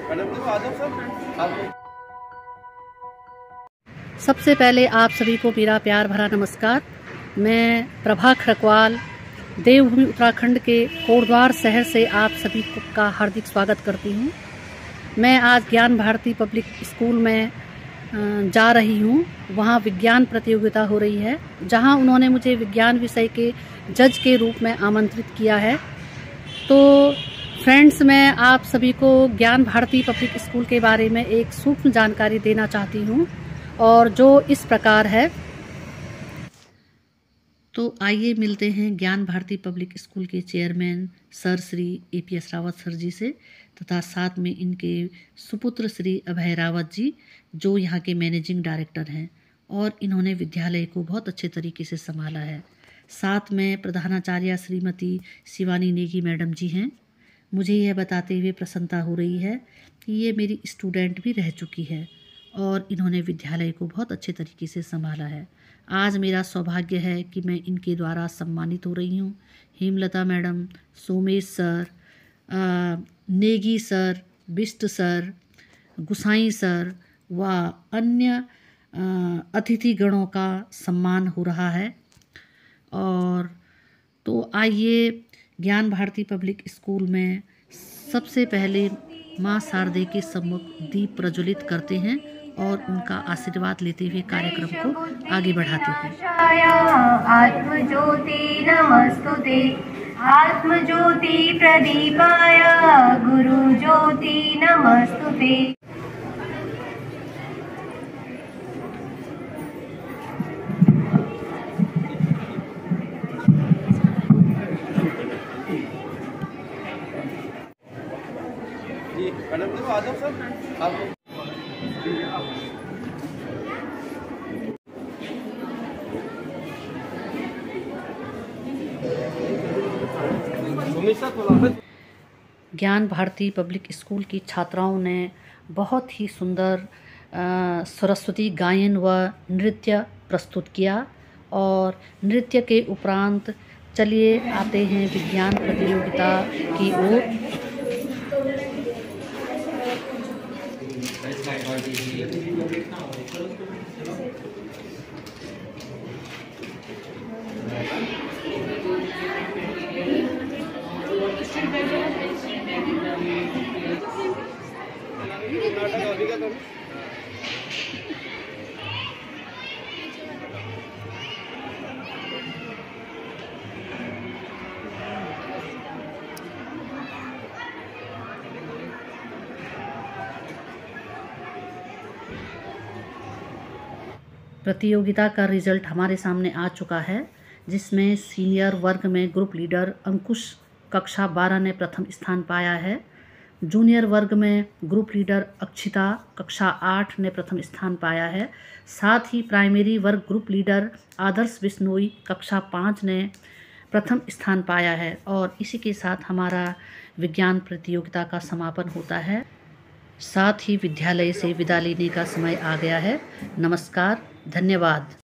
सबसे पहले आप सभी को मेरा प्यार भरा नमस्कार। मैं प्रभा खरकवाल देवभूमि उत्तराखंड के कोटद्वार शहर से आप सभी का हार्दिक स्वागत करती हूँ। मैं आज ज्ञान भारती पब्लिक स्कूल में जा रही हूँ। वहाँ विज्ञान प्रतियोगिता हो रही है, जहाँ उन्होंने मुझे विज्ञान विषय के जज के रूप में आमंत्रित किया है। तो फ्रेंड्स, मैं आप सभी को ज्ञान भारती पब्लिक स्कूल के बारे में एक सूक्ष्म जानकारी देना चाहती हूँ, और जो इस प्रकार है। तो आइए मिलते हैं ज्ञान भारती पब्लिक स्कूल के chairman sir Shri APS Rawat sir ji से, तथा साथ में इनके सुपुत्र श्री अभय रावत जी, जो यहाँ के मैनेजिंग डायरेक्टर हैं, और इन्होंने विद्यालय को बहुत अच्छे तरीके से संभाला है। साथ में प्रधानाचार्य श्रीमती शिवानी नेगी मैडम जी हैं। मुझे यह बताते हुए प्रसन्नता हो रही है कि ये मेरी स्टूडेंट भी रह चुकी है और इन्होंने विद्यालय को बहुत अच्छे तरीके से संभाला है। आज मेरा सौभाग्य है कि मैं इनके द्वारा सम्मानित हो रही हूँ। Hemlata madam, Somesh sir, Negi sir, Bisht sir, Gusain sir व अन्य अतिथिगणों का सम्मान हो रहा है। और तो आइए ज्ञान भारती पब्लिक स्कूल में सबसे पहले माँ शारदे के सम्मुख दीप प्रज्वलित करते हैं और उनका आशीर्वाद लेते हुए कार्यक्रम को आगे बढ़ाते हैं। आत्मज्योति नमस्तुते, आत्मज्योति प्रदीपाय गुरु ज्योति नमस्तुते। मैडम जी, आ जाओ सर। आप ज्ञान भारती पब्लिक स्कूल की छात्राओं ने बहुत ही सुंदर सरस्वती गायन व नृत्य प्रस्तुत किया। और नृत्य के उपरांत चलिए आते हैं विज्ञान प्रतियोगिता की ओर। प्रतियोगिता का रिजल्ट हमारे सामने आ चुका है, जिसमें सीनियर वर्ग में ग्रुप लीडर अंकुश कक्षा 12 ने प्रथम स्थान पाया है। जूनियर वर्ग में ग्रुप लीडर अक्षिता कक्षा 8 ने प्रथम स्थान पाया है। साथ ही प्राइमरी वर्ग ग्रुप लीडर आदर्श बिश्नोई कक्षा 5 ने प्रथम स्थान पाया है। और इसी के साथ हमारा विज्ञान प्रतियोगिता का समापन होता है। साथ ही विद्यालय से विदा लेने का समय आ गया है। नमस्कार, धन्यवाद।